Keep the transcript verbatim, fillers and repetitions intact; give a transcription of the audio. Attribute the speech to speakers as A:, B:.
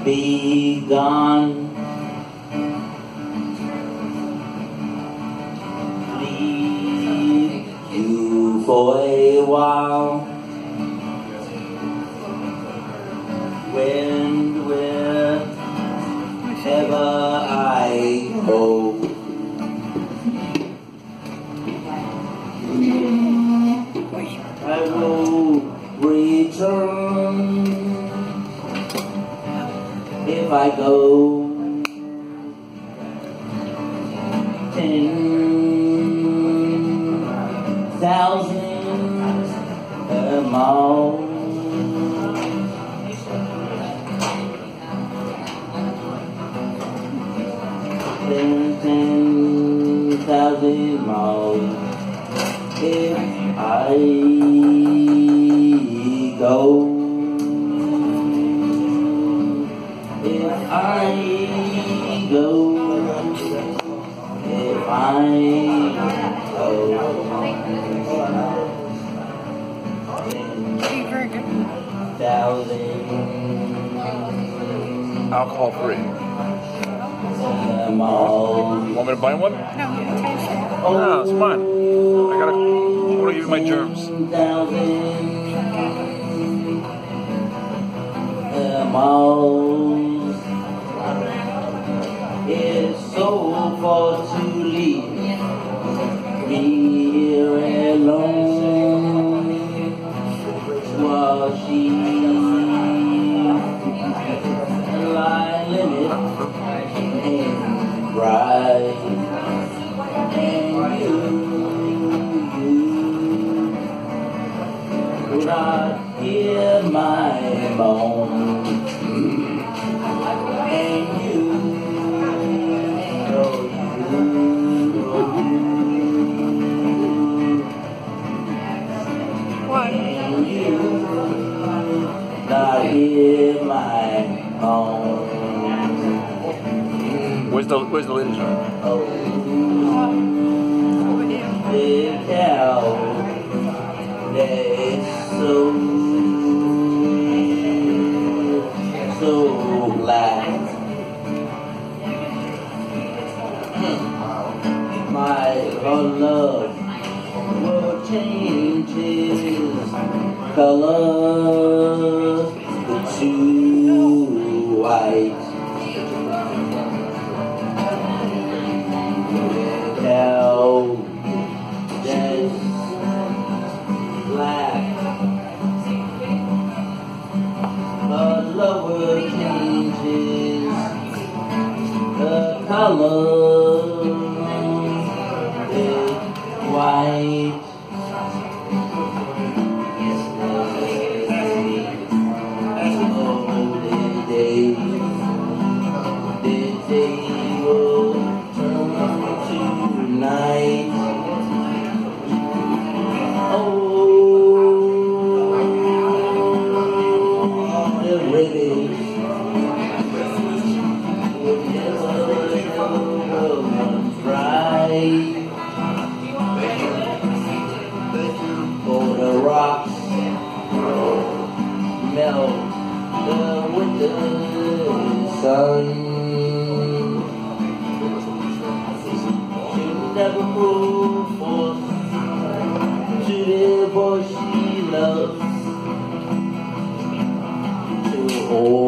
A: be gone. Leave you for a while. When, wherever I go, I will return. If I go ten thousand miles, ten, ten thousand miles, if I go. If I go, if I go, thousand
B: alcohol free.
A: miles.
B: Want me to buy one?
C: No, taste it.
B: Oh, no, it's fine. I gotta. I want to give you my germs.
A: Thousand miles. It's so far to leave me here alone while she lies in it and bright, and you, you could not hear my moan, and you. Not hear my own.
B: Where's the Where's the ladies' room?
A: Oh, big cow, they're so so black. My love will change his color to white. Now that's black. But love will change his the color is white. For the rocks melt the winter sun. She'll never prove forth to the boy she loves to hold.